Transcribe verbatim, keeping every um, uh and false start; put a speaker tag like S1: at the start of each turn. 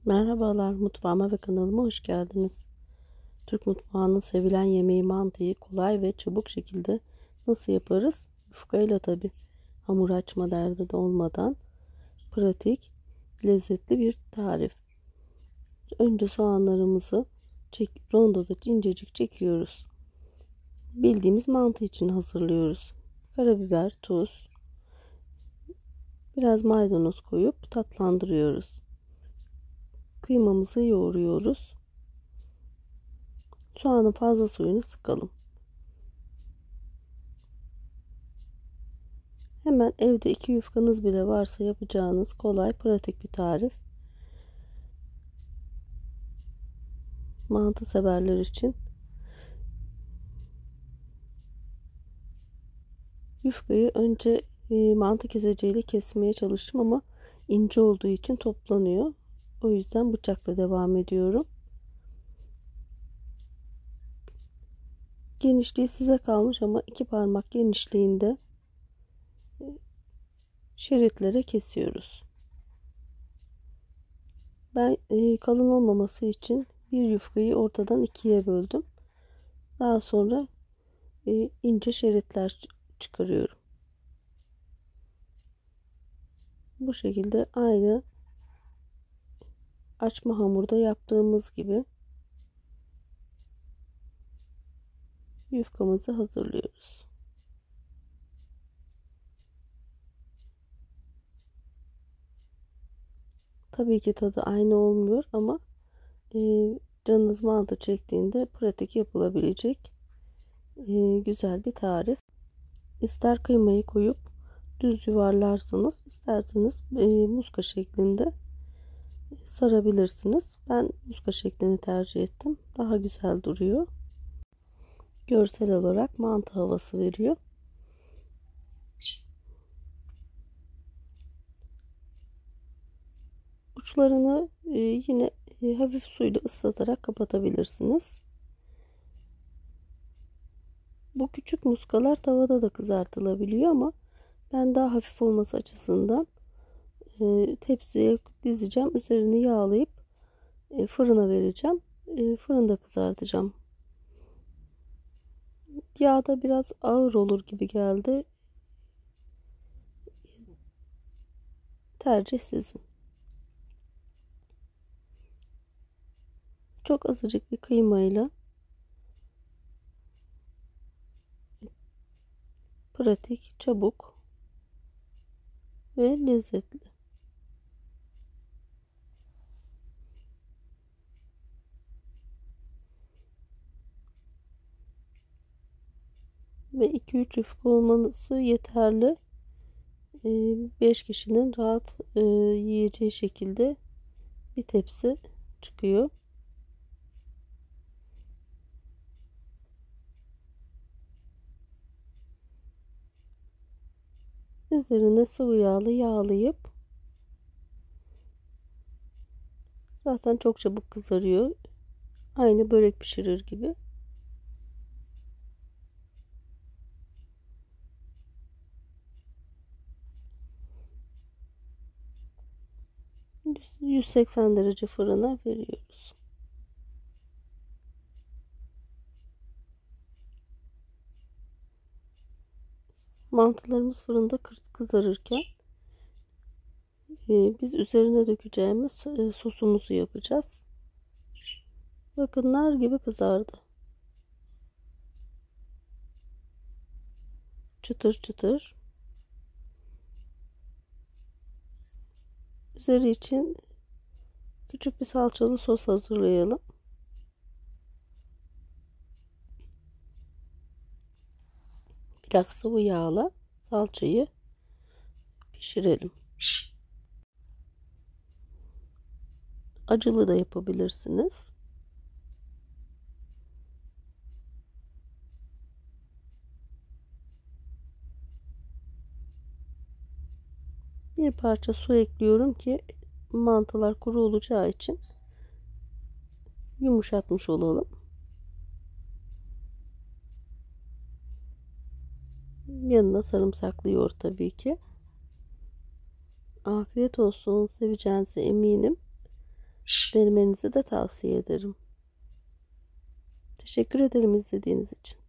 S1: Merhabalar, mutfağıma ve kanalıma hoş geldiniz. Türk mutfağının sevilen yemeği mantıyı kolay ve çabuk şekilde nasıl yaparız? Yufkayla tabii. Hamur açma derdi de olmadan pratik, lezzetli bir tarif. Önce soğanlarımızı çek, rondoda incecik çekiyoruz. Bildiğimiz mantı için hazırlıyoruz. Karabiber, tuz, biraz maydanoz koyup tatlandırıyoruz. Kıymamızı yoğuruyoruz. Soğanın fazla suyunu sıkalım. Hemen evde iki yufkanız bile varsa yapacağınız kolay, pratik bir tarif. Mantı severler için. Yufkayı önce e, mantı keseciyle kesmeye çalıştım ama ince olduğu için toplanıyor. O yüzden bıçakla devam ediyorum. Genişliği size kalmış ama iki parmak genişliğinde şeritlere kesiyoruz. Ben e, kalın olmaması için bir yufkayı ortadan ikiye böldüm. Daha sonra e, ince şeritler çıkarıyorum. Bu şekilde aynı açma hamurda yaptığımız gibi yufkamızı hazırlıyoruz. Tabii ki tadı aynı olmuyor ama e, canınız mantı çektiğinde pratik yapılabilecek e, güzel bir tarif. İster kıymayı koyup düz yuvarlarsınız, isterseniz e, muska şeklinde sarabilirsiniz. Ben muska şeklini tercih ettim. Daha güzel duruyor. Görsel olarak mantı havası veriyor. Uçlarını e, yine e, hafif suyla ıslatarak kapatabilirsiniz. Bu küçük muskalar tavada da kızartılabiliyor ama ben daha hafif olması açısından e, tepsiye dizeceğim. Üzerini yağlayıp e, fırına vereceğim. E, fırında kızartacağım. Yağda biraz ağır olur gibi geldi. Tercih sizin. Çok azıcık bir kıymayla pratik, çabuk ve lezzetli. Ve iki üç yufka olması yeterli. beş kişinin rahat e, yiyeceği şekilde bir tepsi çıkıyor. Üzerine sıvı yağlı yağlayıp zaten çok çabuk kızarıyor. Aynı börek pişirir gibi. yüz seksen derece fırına veriyoruz. Mantılarımız fırında kızarırken biz üzerine dökeceğimiz sosumuzu yapacağız. Bakın nar gibi kızardı. Çıtır çıtır. Üzeri için küçük bir salçalı sos hazırlayalım. Biraz sıvı yağla salçayı pişirelim. Acılı da yapabilirsiniz. Bir parça su ekliyorum ki mantılar kuru olacağı için yumuşatmış olalım. Yanına sarımsaklı yoğurt tabii ki. Afiyet olsun, seveceğinize eminim. Denemenizi de tavsiye ederim. Teşekkür ederim izlediğiniz için.